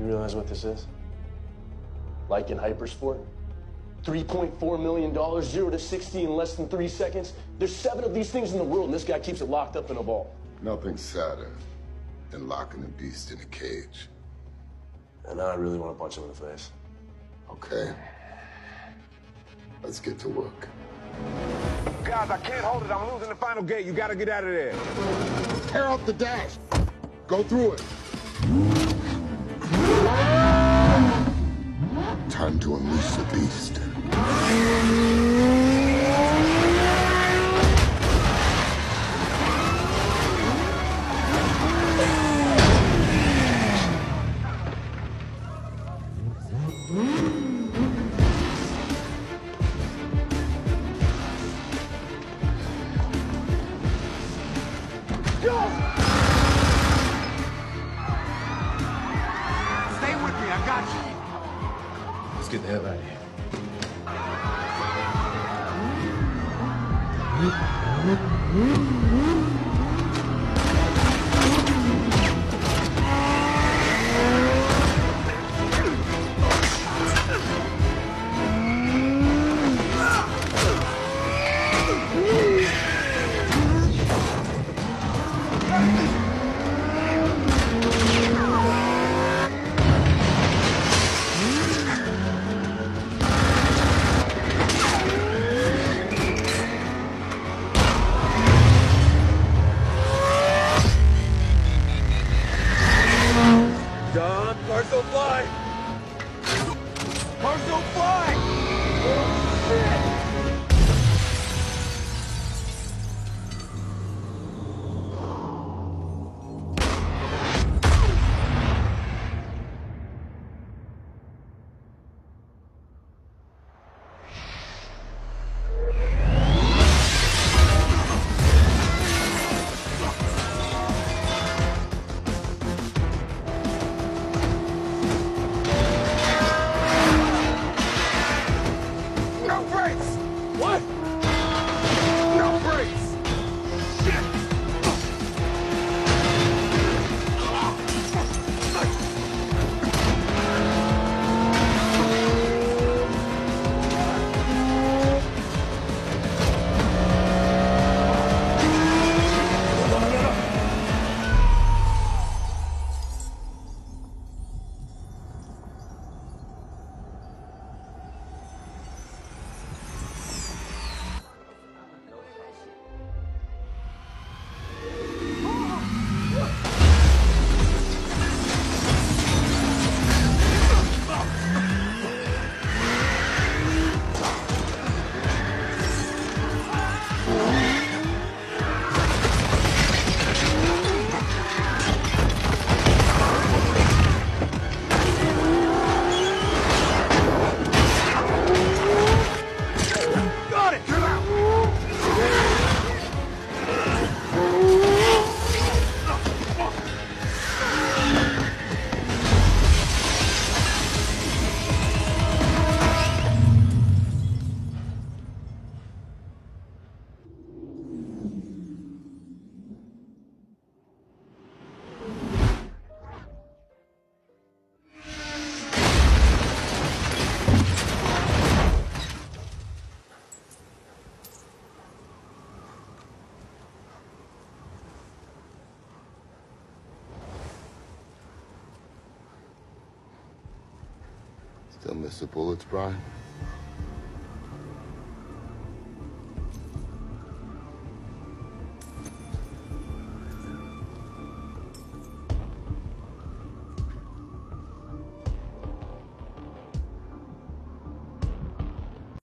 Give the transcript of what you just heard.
You realize what this is? Like in Hypersport? $3.4 million, 0 to 60 in less than 3 seconds. There's 7 of these things in the world, and this guy keeps it locked up in a vault. Nothing sadder than locking a beast in a cage. And now I really want to punch him in the face. Okay. Let's get to work. Guys, I can't hold it. I'm losing the final gate. You gotta get out of there. Tear out the dash. Go through it. Time to unleash the beast. Stay with me. I got you. Let's get the hell out of here. John, Parcel fly! Parcel fly! Oh, shit! What? No brakes! Shit! Still miss the bullets, Brian?